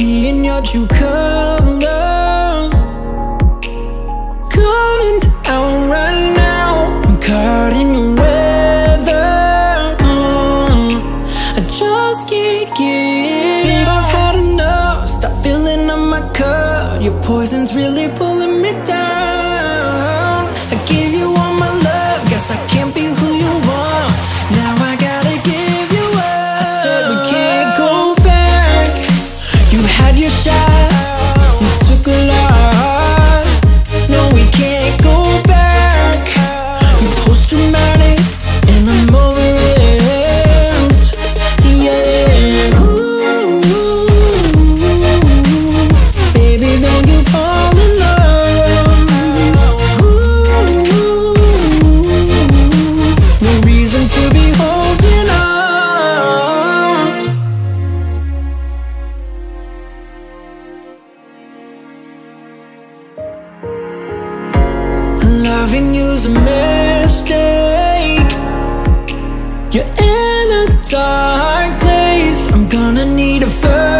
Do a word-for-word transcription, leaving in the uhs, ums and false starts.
seeing your true colors coming out right now. I'm caught in the weather. mm. I just can't get it. I've had enough. Stop filling up my cup. Your poison's really pulling me down. I gave you all my love, guess I can't be who you want. Now I gotta give you up. I said we can't go back. You had your shot, you took a lot. No, we can't go back. You post-traumatic and I'm over it. Yeah. Ooh, baby, don't you fall in love. Ooh, no reason to be holding on. Loving you's a mistake. You're in a dark place. I'm gonna need a first